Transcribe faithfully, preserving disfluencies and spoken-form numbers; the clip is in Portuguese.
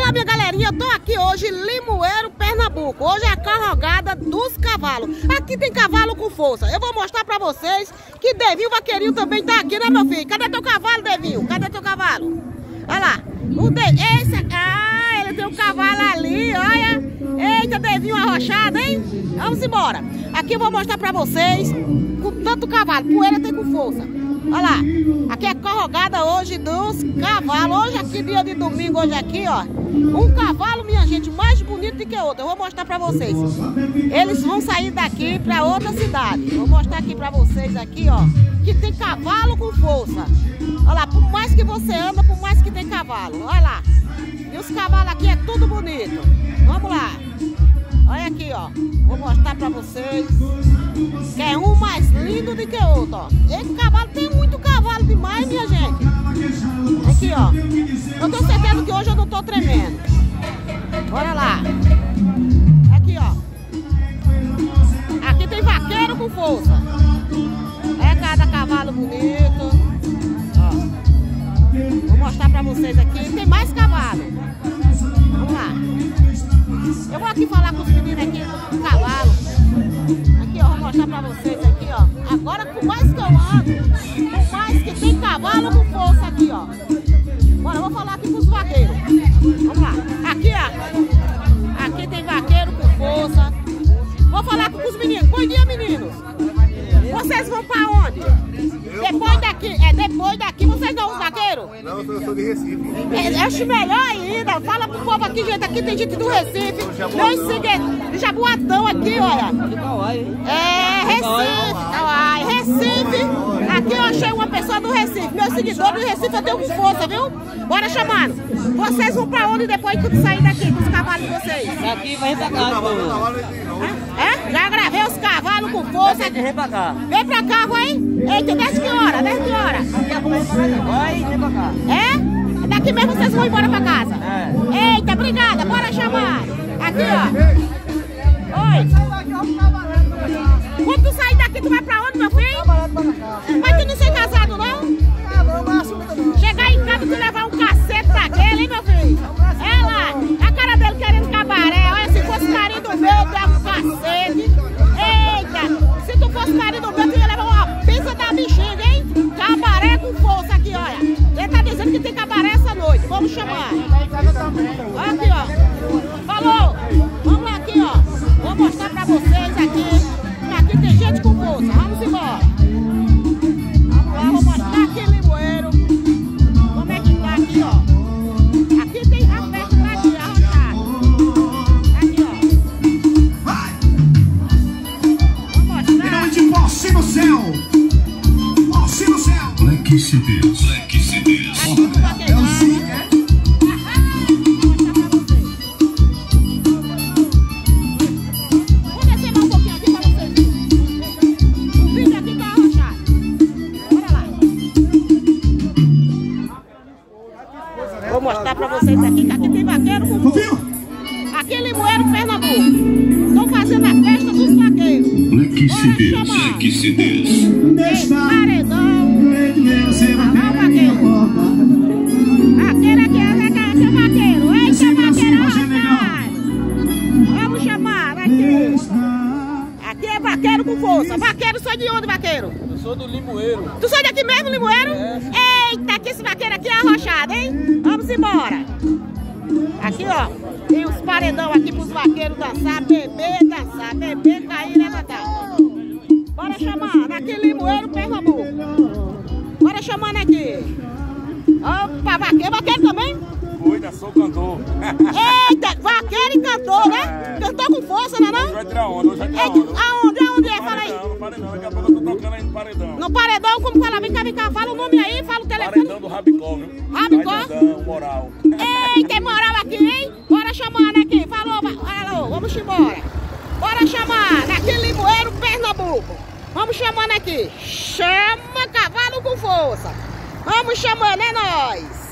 Fala, minha galerinha, eu tô aqui hoje em Limoeiro, Pernambuco. Hoje é a carrogada dos cavalos. Aqui tem cavalo com força. Eu vou mostrar pra vocês que Devinho Vaqueirinho também tá aqui, né, meu filho? Cadê teu cavalo, Devinho? Cadê teu cavalo? Olha lá. O de... Esse... Ah, ele tem um cavalo ali, olha. Eita, Devinho arrochado, hein? Vamos embora. Aqui eu vou mostrar pra vocês com tanto cavalo. Poeira tem com força. Olha lá, aqui é a carrogada hoje dos cavalos. Hoje aqui, dia de domingo, hoje aqui, ó. Um cavalo, minha gente, mais bonito do que outro. Eu vou mostrar pra vocês. Eles vão sair daqui pra outra cidade. Vou mostrar aqui pra vocês aqui, ó, que tem cavalo com força. Olha lá, por mais que você anda, por mais que tem cavalo. Olha lá. E os cavalos aqui é tudo bonito. Vamos lá. Olha aqui, ó. Vou mostrar pra vocês. Que é um mais lindo do que o outro, ó. Esse cavalo tem muito cavalo demais, minha gente. Aqui, ó. Eu tenho certeza que hoje eu não tô tremendo. Olha lá. Aqui, ó. Aqui tem vaqueiro com força. É cada cavalo bonito. Ó. Vou mostrar pra vocês aqui. Tem mais cavalo. Vamos lá. Eu vou aqui falar com os meninos aqui do cavalo. Aqui, ó, vou mostrar pra vocês aqui, ó. Agora, por mais que eu ando, por mais que tem cavalo com força aqui, ó. Bora, eu vou falar aqui com os vaqueiros. Vamos lá. Aqui, ó. Aqui tem vaqueiro com força. Vou falar com os meninos. Bom dia, meninos. Vocês vão pra onde? Depois daqui, é depois daqui, vocês dão os vaqueiros? Não, eu sou de Recife. É, acho melhor ainda. Fala pro povo aqui, gente. Aqui tem gente do Recife. Meu seguinte, de Jaboatão aqui, olha. É, Recife. Ai, Recife. Aqui eu achei uma pessoa do Recife. Meu seguidor do Recife eu tenho com força, viu? Bora chamando. Vocês vão pra onde depois que sair daqui com os cavalos de vocês? Daqui vai pra cá. É? Já gravei os cavalos com força. Vem pra cá. Vem pra cá, vai. Eita, desde que hora? Desde que hora? Vai, vem pra cá. É? Daqui mesmo vocês vão embora pra casa? É. Eita, obrigada. Bora chamar. Aqui, ó. Oi. Quando tu sair daqui, tu vai pra onde, meu filho? Mas tu não ser casado, não? Chegar em casa e tu levar um cacete daquele, hein, meu filho? É lá. A cara dele querendo cabaré. Olha, se fosse carinho do meu, eu dava um cacete. Eita. Se tu fosse carinho do meu, tu ia levar uma pizza da bexiga, hein? Cabaré com força aqui, olha. Ele tá dizendo que tem cabaré essa noite. Vamos chamar. Aqui, ó. Falou. Vamos lá aqui, ó. Vou mostrar pra vocês aqui. Que aqui tem gente com força. Vamos embora. Vamos lá, vou mostrar aqui em Limoeiro. Como é que tá aqui, ó. Aqui tem a festa lá aqui, arrochada. Aqui, ó. Vou mostrar. Posse no céu! Posse no céu! Black Cities. Black Cities. Aqui no vaqueirão. Vou mostrar pra vocês. Vou descer mais um pouquinho aqui pra vocês verem. O vídeo aqui tá arrochado. Bora lá. Vou mostrar pra vocês aqui que aqui tem vaqueiro com força. Aqui em Limoeiro, Pernambuco. Estão fazendo a festa dos vaqueiros. Black Cities. Black Cities. Tem paredão. Olha o vaqueiro. Vaqueiro aqui, aqui, aqui é o vaqueiro. Eita, vaqueiro, rapaz. Vamos chamar, vaqueiro. Aqui é vaqueiro com força. Vaqueiro, sou de onde, vaqueiro? Eu sou do Limoeiro. Tu sai daqui mesmo, Limoeiro? É. Eita, que esse vaqueiro aqui é arrochado, hein? Vamos embora. Aqui, ó, tem os paredão aqui pros vaqueiros dançar, beber, dançar, beber, cair e levantar. Bora chamando aqui em Limoeiro, Pernambuco. Bora chamando aqui. Opa, vaqueiro, vaqueiro também? Cuida, sou cantor. Eita, vaqueiro e cantor, né? Cantor com força, não é não? Hoje vai tirar onda, hoje vai tirar Eita, onda. aonde, aonde é? Fala aí. Paredão, no paredão, daqui a pouco eu tô tocando aí no paredão. No paredão, como fala? Vem cá, vem cá, fala o nome aí, fala o telefone. Paredão do Rabicó, viu? Rabicó? Paredão, moral. Ei, tem moral aqui, hein? Bora chamando aqui. Falou, alô, vamos embora. Bora chamar aqui em Limoeiro, Pernambuco. Vamos chamando aqui. Chama cavalo com força. Vamos chamando, é nóis.